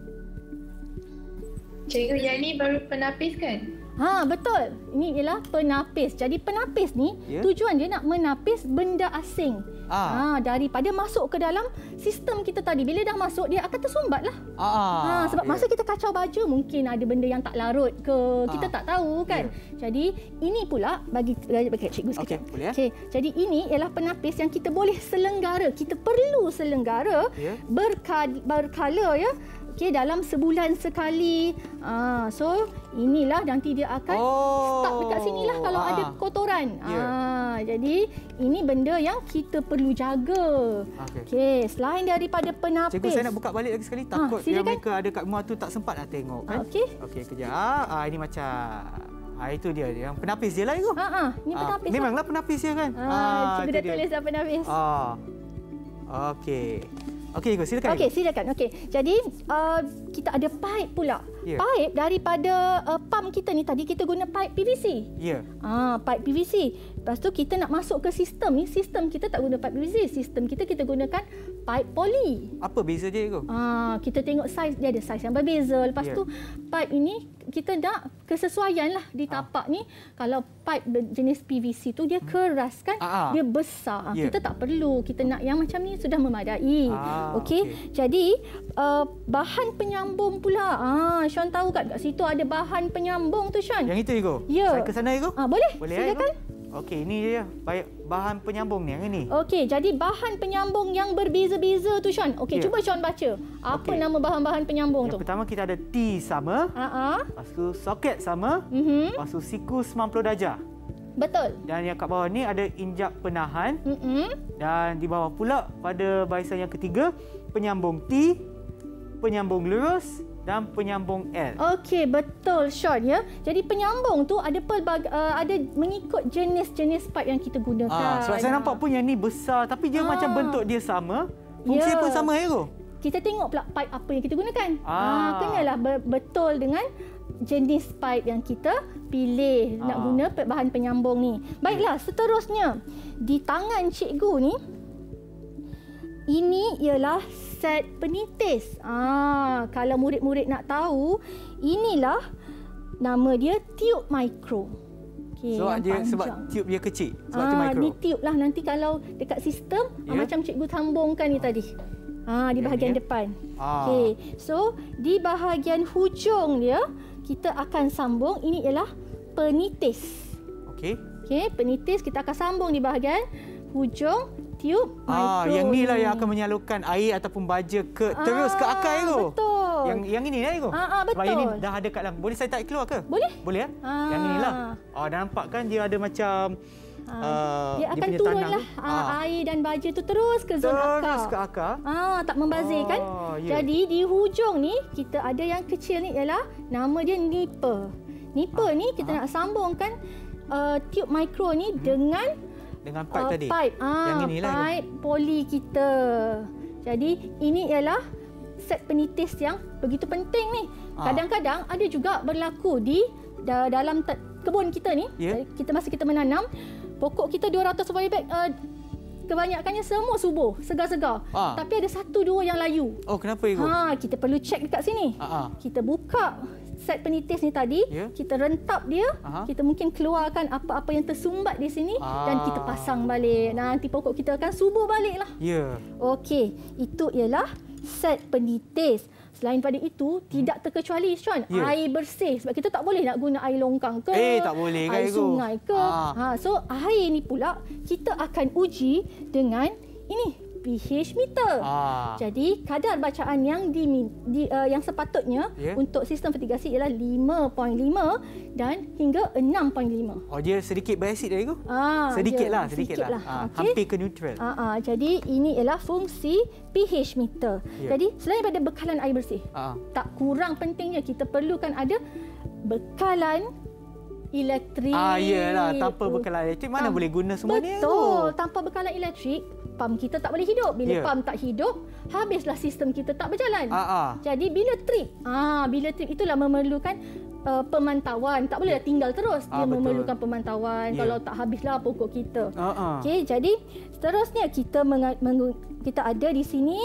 Cikgu, yang ni baru penapis kan? Ha, betul. Ini ialah penapis. Jadi penapis ni Ya. tujuan dia nak menapis benda asing. Ah. Ha, daripada masuk ke dalam sistem kita tadi. Bila dah masuk dia akan tersumbat lah. Ah. Ha, sebab ya. masa kita kacau baju mungkin ada benda yang tak larut ke, kita Ah. tak tahu kan. Jadi ini pula bagi bagi cikgu sekejap. Okey, boleh, ya? Okey, jadi ini ialah penapis yang kita boleh selenggara. Kita perlu selenggara Ya. berkala, berkala ya. Okey, dalam sebulan sekali. Ah, so inilah nanti dia akan Oh. start dekat sinilah kalau Ah. ada kotoran. Ya. Ah, jadi ini benda yang kita perlu jaga. Okey. Okey, selain daripada penapis. Cikgu, saya nak buka balik lagi sekali. Takut yang silakan. mereka ada kat rumah tu tak sempat nak tengok kan. Ah, okey. Okey, kejap. Ah, ini macam... Ah, itu dia. Yang penapis dia lah, Ego. Ha ah, ni Ah, penapis. memanglah penapis dia kan. Ah, cikgu itu dah dia. tulis dah penapis. Ah. Okey. Okey, Ego, silakan. Okey, Ego. silakan. Okey. Jadi uh, kita ada pipe pula. Ya. Pipe daripada uh, pump kita ni tadi kita guna pipe P V C. Ya. Ah, pipe P V C. Lepas tu kita nak masuk ke sistem ni, sistem kita tak guna pipe resist. Sistem kita kita gunakan pipe poly. Apa beza dia tu? Ah, kita tengok saiz, dia ada saiz yang berbeza. Lepas yeah. tu pipe ini kita nak kesesuaian lah di tapak ah. ni. Kalau pipe jenis P V C tu dia keras kan, ah. dia besar. Yeah. Kita tak perlu. Kita nak yang macam ni sudah memadai. Ah, Okey. Okay. Jadi uh, bahan penyambung pula. Ah, Sean tahu kat, kat situ ada bahan penyambung tu Sean. Yang itu Ego? Ya. Saya ke sana Ego? Ah, boleh. Boleh silakan. Okey, ini dia bahan penyambung ni yang ini. Okey, jadi bahan penyambung yang berbeza-beza tu Sean. Okey, yeah. cuba Sean baca. Apa okay. nama bahan-bahan penyambung yang tu? Yang pertama kita ada T sama. Ha-ha. Lepas tu soket sama. Mhm. Lepas tu siku sembilan puluh darjah. Betul. Dan yang kat bawah ni ada injak penahan. Mhm. Dan di bawah pula pada barisan yang ketiga penyambung T, penyambung lurus dan penyambung L. Okey, betul Sean ya. Jadi penyambung tu ada pelbagai uh, ada mengikut jenis-jenis pipe yang kita gunakan. Ah, sebab saya nampak pun yang ni besar tapi dia ah. macam bentuk dia sama, fungsi yeah. pun sama ya tu. Kita tengok pula pipe apa yang kita gunakan. Ah, ah kenalah be- betul dengan jenis pipe yang kita pilih ah. nak guna bahan penyambung ni. Baiklah, seterusnya di tangan cikgu ni ini ialah set penitis. Ah, kalau murid-murid nak tahu, inilah nama dia tube micro. Okay, so dia sebab tube dia kecil, sebab ah, tu micro. Ni tube lah nanti kalau dekat sistem yeah. ah, macam cikgu sambungkan ni tadi. Ah, di bahagian yeah. depan. Ah. Okey. So, di bahagian hujung dia kita akan sambung, ini ialah penitis. Okey. Okey, penitis kita akan sambung di bahagian hujung tube ah, micro. Yang ni lah ni. yang akan menyalurkan air ataupun baja ke ah, terus ke akar itu. Betul. Yang yang ini lah itu. Ah, ah, betul. Sebab yang ni dah ada kat dalam. Boleh saya tarik keluar ke? Boleh. Boleh ya? Ah. Yang inilah. Oh, dah nampak kan dia ada macam ah. uh, dia akan dia turunlah ah, ah. air dan baja tu terus ke zon akar. Terus ke akar. Ah, tak membazir kan? Oh, yeah. Jadi di hujung ni kita ada yang kecil ni ialah nama dia nipper. Nipper ah. ni kita ah. nak sambungkan uh, tube micro ni hmm. dengan dengan pipe uh, tadi. Pipe. Ah, yang inilah pipe itu. Poly kita. Jadi ini ialah set penitis yang begitu penting ni. Ah. Kadang-kadang ada juga berlaku di dalam kebun kita ni. Yeah. Kita masa kita menanam, pokok kita dua ratus polybag uh, kebanyakannya semua subur, segar-segar. Ah. Tapi ada satu dua yang layu. Oh, kenapa itu? Ha, kita perlu cek dekat sini. Ah. Kita buka set penitis ni tadi, yeah. kita rentap dia, Aha. kita mungkin keluarkan apa-apa yang tersumbat di sini ah. dan kita pasang balik. Nanti pokok kita akan subur baliklah. Ya. Yeah. Okey, itu ialah set penitis. Selain pada itu, hmm. tidak terkecuali Sean, yeah. air bersih. Sebab kita tak boleh nak guna air longkang ke, eh, tak boleh, air kan, sungai ke. Ah. Ha, so, air ni pula kita akan uji dengan ini. pH meter. Ah. Jadi kadar bacaan yang di, di uh, yang sepatutnya yeah. untuk sistem fertigasi ialah lima perpuluhan lima dan hingga enam perpuluhan lima. Oh, dia sedikit berasid dari tu? Ah, sedikitlah, sedikitlah. Sedikit ah, okay. Hampir ke neutral. Ah, ah, jadi ini ialah fungsi pH meter. Yeah. Jadi selain daripada bekalan air bersih, ah. tak kurang pentingnya kita perlukan ada bekalan elektrik. Ah, iyalah, tanpa bekalan elektrik mana Tam- boleh guna semua betul. ni? Betul, tanpa bekalan elektrik pam kita tak boleh hidup. Bila yeah. pam tak hidup, habislah sistem kita tak berjalan. Ah, ah. Jadi bila trip, ah bila trip itulah memerlukan uh, pemantauan. Tak bolehlah tinggal terus. Dia ah, memerlukan pemantauan. Yeah. Kalau tak habislah pokok kita. Ah, ah. Okey, jadi seterusnya kita meng- meng- kita ada di sini.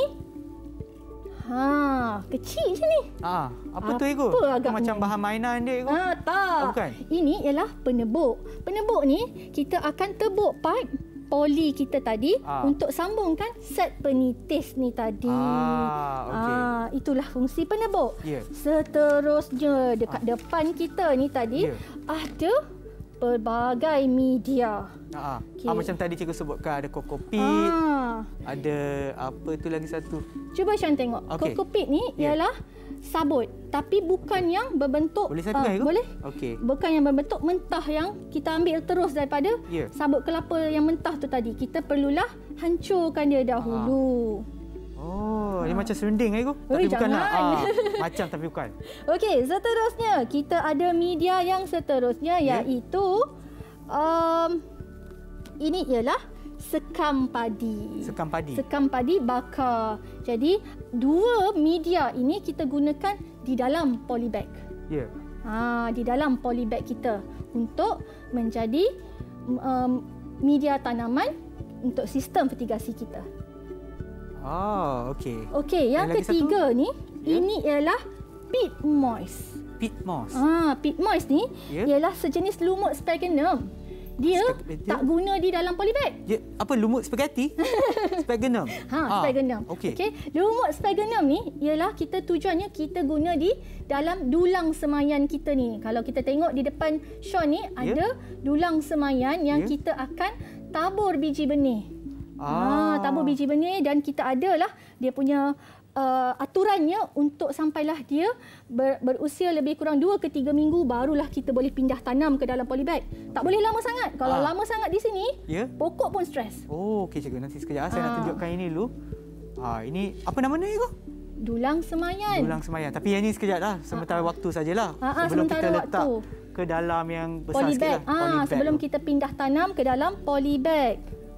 Ha, kecil je ni. Ah, apa, apa tu Ego? Apa macam bahan mainan dia Ego? Ah, tak. Oh, bukan. Ini ialah penebuk. Penebuk ni kita akan tebuk pipe poli kita tadi ah. untuk sambungkan set penitis ni tadi. Ah, okay. ah, itulah fungsi penebuk. Yeah. Seterusnya dekat ah. depan kita ni tadi yeah. ada pelbagai media. Ah, okay. ah, macam tadi cikgu sebutkan ada kokopit, ah. ada apa tu lagi satu. Cuba Shan tengok. Okay. Kokopit ni yeah. ialah sabut, tapi bukan yang berbentuk. Boleh saya pegang? Uh, boleh. Okey. Bukan yang berbentuk mentah yang kita ambil terus daripada yeah. sabut kelapa yang mentah tu tadi. Kita perlulah hancurkan dia dahulu. Ah. Oh, ha. Dia macam serunding Ego. Tapi bukanlah. Ah, macam tapi bukan. Okey, seterusnya kita ada media yang seterusnya yeah. iaitu um, ini ialah sekam padi. Sekam padi. Sekam padi bakar. Jadi, dua media ini kita gunakan di dalam polybag. Ya. Yeah. Ha, di dalam polybag kita untuk menjadi um, media tanaman untuk sistem fertigasi kita. Oh, okey. Okey, yang lagi ketiga satu? ni, Ya. ini ialah peat moss. Peat moss. Ah, peat moss ni Ya. ialah sejenis lumut sphagnum. Dia Spag- tak guna di dalam polybag. Ya, apa lumut spaghetti? Sphagnum. Ha, sphagnum. Okey. Okey. Lumut sphagnum ni ialah kita tujuannya kita guna di dalam dulang semayan kita ni. Kalau kita tengok di depan Sean ni ada dulang semayan yang Ya. kita akan tabur biji benih. Ah. Ha, tabur biji benih dan kita adalah dia punya Uh, aturannya untuk sampailah dia ber, berusia lebih kurang dua ke tiga minggu barulah kita boleh pindah tanam ke dalam polybag. Tak boleh lama sangat. Kalau Ah. lama sangat di sini, Ya. pokok pun stres. Oh, okey cikgu. Nanti sekejap saya nak Ah. tunjukkan ini dulu. Ah, ini apa nama ni cikgu? Dulang semayan. Dulang semayan. Tapi yang ni sekejap lah. Sementara waktu sajalah. Ah, ah, sebelum sementara kita letak waktu. ke dalam yang besar Polybag. sikit lah. Ah, Polybag sebelum tu. kita pindah tanam ke dalam polybag.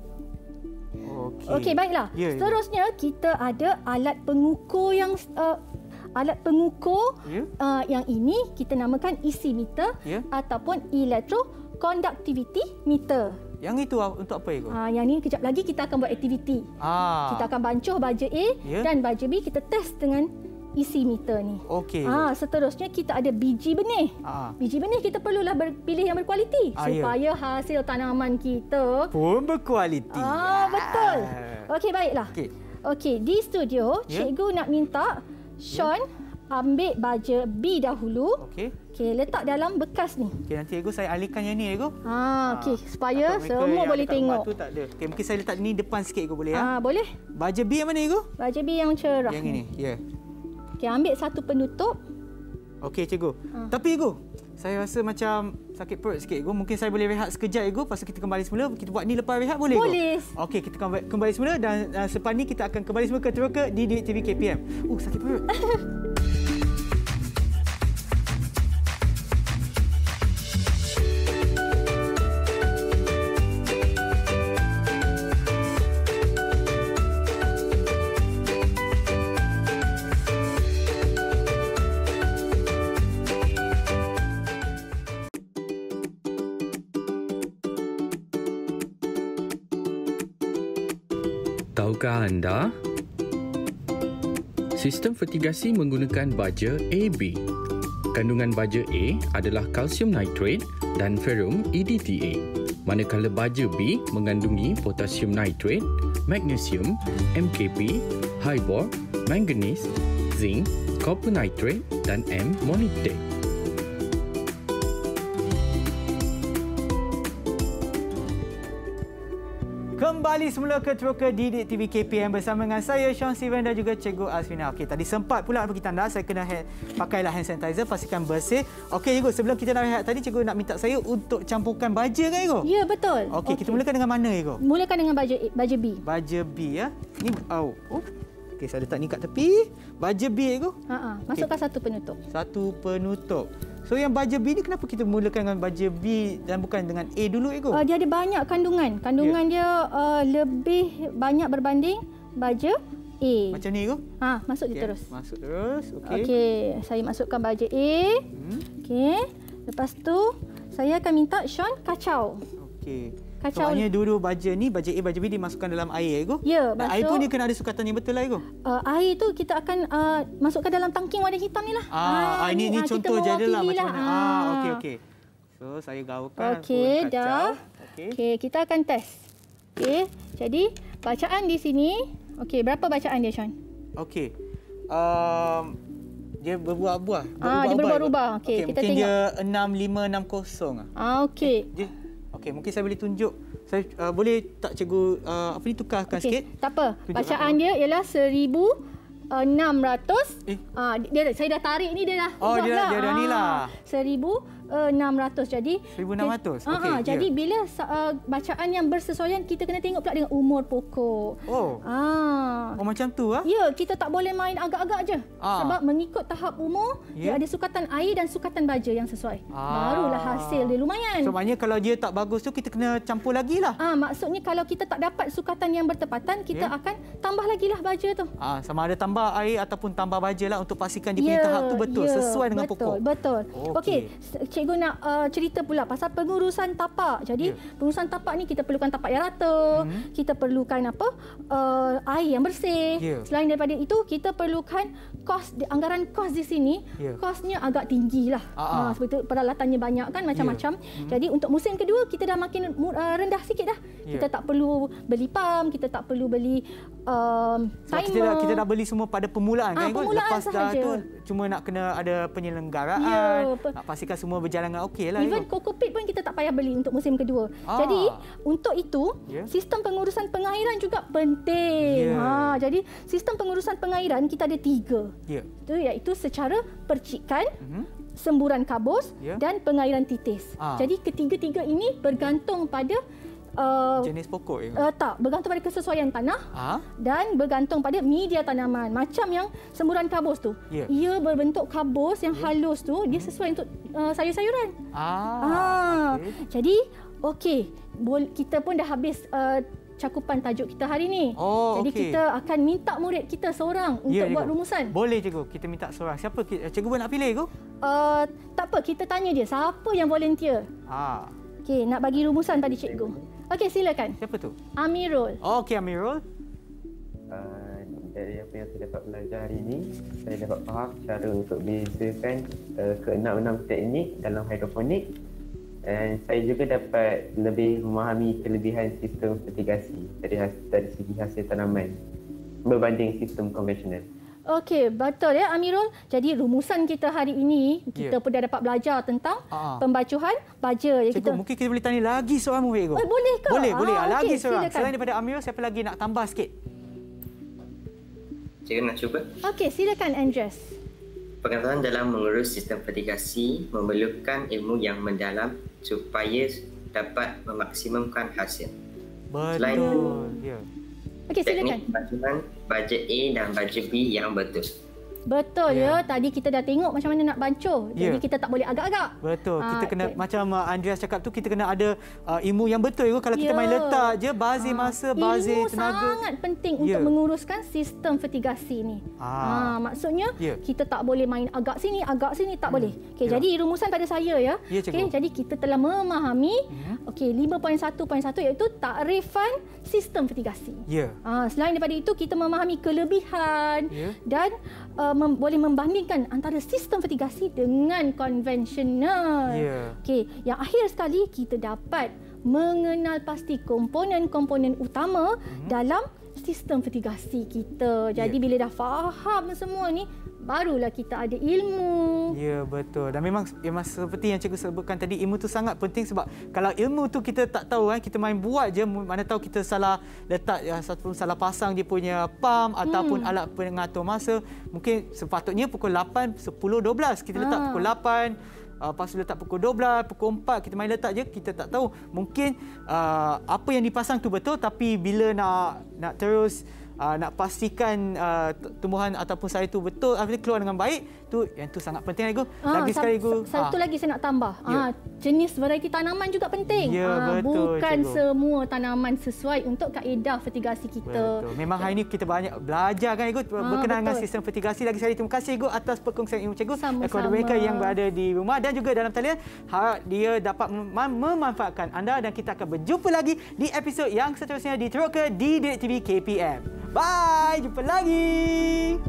Okey. Okey, baiklah. Ya, ya. Seterusnya kita ada alat pengukur yang uh, alat pengukur Ya. uh, yang ini kita namakan E C meter Ya. ataupun electroconductivity meter. Yang itu untuk apa cikgu? Ah, yang ni kejap lagi kita akan buat aktiviti. Ah. Kita akan bancuh baja A Ya. dan baja B kita test dengan E C meter ni. Okey. Ah, seterusnya kita ada biji benih. Ah. Biji benih kita perlulah berpilih yang berkualiti Ah, ya. supaya hasil tanaman kita Pun berkualiti. Ah, betul. Okey, baiklah. Okey. Okey, di studio Ya. cikgu nak minta Sean ambil baja B dahulu. Okey. Okey, letak dalam bekas ni. Okey, nanti cikgu saya alihkan yang ni cikgu. Ah, okey, supaya Takut mereka semua yang boleh dekat rumah tengok. Tu tak ada. Okey, mungkin saya letak ni depan sikit cikgu boleh ya? Ah, boleh. Baja B yang mana cikgu? Baja B yang cerah. Yang ini. Ya. Okey, ambil satu penutup. Okey cikgu. Ah. Tapi cikgu, saya rasa macam sakit perut sikit cikgu. Mungkin saya boleh rehat sekejap cikgu. Lepas tu kita kembali semula. Kita buat ni lepas rehat boleh cikgu? Boleh. Okey, kita kembali, kembali semula dan uh, selepas ni kita akan kembali semula ke Teroka di Didik T V K P M. Uh, sakit perut. Tahukah anda? Sistem fertigasi menggunakan baja A B. Kandungan baja A adalah kalsium nitrate dan ferrum E D T A, manakala baja B mengandungi potasium nitrate, magnesium, M K P, high-bor, manganese, zinc, copper nitrate dan M-molybdate. Kembali semula ke Teroka Didik T V K P M bersama dengan saya Sean Steven dan juga Cikgu Azfina. Okey, tadi sempat pula bagi tanda saya kena hand, pakailah hand sanitizer, pastikan bersih. Okey cikgu, sebelum kita nak rehat tadi cikgu nak minta saya untuk campurkan baja kan cikgu? Ya, betul. Okey, kita mulakan dengan mana cikgu? Mulakan dengan baja A, baja B. Baja B ya. Ni oh. oh. Okey, saya letak ni kat tepi. Baja B cikgu. Ha ah, masukkan okay. satu penutup. Satu penutup. So yang baja B ni kenapa kita mulakan dengan baja B dan bukan dengan A dulu cikgu? Uh, dia ada banyak kandungan. Kandungan yeah. dia uh, lebih banyak berbanding baja A. Macam ni cikgu? Ha, masuk okay. dia terus. Masuk terus. Okey. Okey, saya masukkan baja A. Hmm. Okey. Lepas tu saya akan minta Sean kacau. Okey. Kacau. So, maknanya dua-dua baja ni, baja A, baja B dimasukkan dalam air, cikgu? Ya, dan air pun dia kena ada sukatan yang betul lah, cikgu? Uh, air tu kita akan uh, masukkan dalam tangking warna hitam ni lah. Ah, ah ini, ini ah, contoh je adalah macam lah. mana. Ah, okey, okey. So, saya gaulkan. Okey, dah. Okey, okay, kita akan test. Okey, jadi bacaan di sini. Okey, berapa bacaan dia, Sean? Okey. Um, dia berbuah-buah. Ah, dia berubah-ubah. Okey, okay, kita mungkin tengok. dia enam lima enam kosong. Ah, okey. Dia, okey, mungkin saya boleh tunjuk. Saya uh, boleh tak cikgu uh, apa ni tukarkan okay. sikit? Tak apa. Tunjuk bacaan apa? dia ialah seribu enam ratus. Eh? Ah, dia saya dah tarik ni dia dah. Oh, dia dah, dia dah ni lah. seribu enam ratus. Jadi seribu enam ratus. Okey. Okay, yeah. Jadi bila uh, bacaan yang bersesuaian kita kena tengok pula dengan umur pokok. Oh. Ah. Oh macam tu ah? Ya, kita tak boleh main agak-agak je. Ah. Sebab mengikut tahap umur, yeah. dia ada sukatan air dan sukatan baja yang sesuai. Ah. Barulah hasil dia lumayan. So maknanya kalau dia tak bagus tu kita kena campur lagi lah. Ah, maksudnya kalau kita tak dapat sukatan yang bertepatan, kita yeah. akan tambah lagi lah baja tu. Ah, sama ada tambah air ataupun tambah baja lah untuk pastikan dia punya yeah. tahap tu betul, yeah. sesuai dengan betul, pokok. Betul, betul. Okey, okay. cikgu nak uh, cerita pula pasal pengurusan tapak. Jadi yeah. pengurusan tapak ni kita perlukan tapak yang rata, mm-hmm. kita perlukan apa? Uh, air yang bersih. Yeah. Selain daripada itu, kita perlukan kos, anggaran kos di sini, yeah. kosnya agak tinggi lah. Uh-huh. Uh, sebab itu peralatannya banyak kan, macam-macam. Yeah. Mm-hmm. Jadi untuk musim kedua kita dah makin uh, rendah sikit dah. Yeah. Kita tak perlu beli pam, kita tak perlu beli um, timer. Kita dah, kita dah beli semua pada permulaan ah, kan? Permulaan Lepas sahaja. dah tu cuma nak kena ada penyelenggaraan, yeah. nak pastikan semua berjalan dengan okey lah. Even kokopit pun kita tak payah beli untuk musim kedua. Ah. Jadi untuk itu yeah. sistem pengurusan pengairan juga penting. Yeah. Ha, jadi sistem pengurusan pengairan kita ada tiga. Yeah. Itu iaitu secara percikan, mm-hmm. semburan kabus yeah. dan pengairan titis. Ah. Jadi ketiga-tiga ini bergantung pada Uh, jenis pokok ya? Uh, tak, bergantung pada kesesuaian tanah ha? dan bergantung pada media tanaman. Macam yang semburan kabus tu, yeah. ia berbentuk kabus yang yeah. halus tu, dia sesuai untuk uh, sayur-sayuran. Ah, ah. Okay. Jadi, okey, kita pun dah habis uh, cakupan tajuk kita hari ni. Oh, Jadi okay. kita akan minta murid kita seorang untuk yeah, buat rumusan. Boleh cikgu, kita minta seorang. Siapa cikgu pun nak pilih cikgu? Uh, tak apa, kita tanya dia siapa yang volunteer. Ah. Okey, nak bagi rumusan pada cikgu. Okey, silakan. Siapa tu? Amirul. Oh, okey, Amirul. Uh, dari apa yang saya dapat belajar hari ini, saya dapat faham cara untuk bezakan uh, keenam-enam teknik dalam hidroponik, dan saya juga dapat lebih memahami kelebihan sistem fertigasi dari, dari segi hasil tanaman berbanding sistem konvensional. Okey, betul ya Amirul. Jadi rumusan kita hari ini, kita yeah. pun dah dapat belajar tentang uh-huh. pembacuhan baja. Cikgu, kita... mungkin kita boleh tanya lagi seorang murid. Oh, boleh ke? Boleh, ah, boleh. Okay, lagi seorang. Silakan. Selain daripada Amirul, siapa lagi nak tambah sikit? Cikgu nak cuba? Okey, silakan Andres. Pengetahuan dalam mengurus sistem fertigasi memerlukan ilmu yang mendalam supaya dapat memaksimumkan hasil. Betul. Selain itu, yeah. Okey, silakan. Teknik pembacuhan baja A dan baja B yang betul. Betul yeah. ya. Tadi kita dah tengok macam mana nak bancuh. Yeah. Jadi kita tak boleh agak-agak. Betul. Ha, kita kena okay. macam uh, Andreas cakap tu, kita kena ada uh, ilmu yang betul. Kalau kita yeah. main letak je, bazir ha. masa, bazir ilmu tenaga. Ilmu sangat penting yeah. untuk menguruskan sistem fertigasi ni. Ha. Ha, maksudnya yeah. kita tak boleh main agak sini, agak sini, tak hmm. boleh. Okay, yeah. Jadi rumusan pada saya ya. Yeah, okay, jadi kita telah memahami hmm. okay, lima titik satu titik satu iaitu takrifan sistem fertigasi. Yeah. Ha, selain daripada itu, kita memahami kelebihan yeah. dan uh, mem- boleh membandingkan antara sistem fertigasi dengan konvensional. Yeah. Okey, yang akhir sekali kita dapat mengenal pasti komponen-komponen utama mm-hmm. dalam sistem fertigasi kita. Jadi yeah. bila dah faham semua ni, barulah kita ada ilmu. Ya, betul. Dan memang, memang seperti yang cikgu sebutkan tadi, ilmu tu sangat penting sebab kalau ilmu tu kita tak tahu kan, kita main buat je, mana tahu kita salah letak ya, ataupun salah pasang dia punya pump ataupun hmm. alat pengatur masa. Mungkin sepatutnya pukul lapan, sepuluh, dua belas kita letak ha. pukul lapan. Uh, lepas tu letak pukul dua belas, pukul empat, kita main letak je, kita tak tahu. Mungkin uh, apa yang dipasang tu betul, tapi bila nak nak terus Uh, nak pastikan uh, tumbuhan ataupun sayur itu betul, uh, keluar dengan baik, tu yang tu sangat penting lagi. Ah, lagi sekali Igu. Satu ah. lagi saya nak tambah. Yeah. Ah, jenis varieti tanaman juga penting. Yeah, ah, betul, bukan cikgu. semua tanaman sesuai untuk kaedah fertigasi kita. Betul. Memang hari ini kita banyak belajar kan Igu ah, berkenaan dengan sistem fertigasi. Lagi sekali terima kasih Igu atas perkongsian ilmu cikgu kepada mereka yang berada di rumah dan juga dalam talian. Harap dia dapat mem- memanfaatkan anda, dan kita akan berjumpa lagi di episod yang seterusnya di Teroka di Didik T V K P M. Bye, jumpa lagi.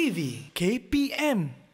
V K P M.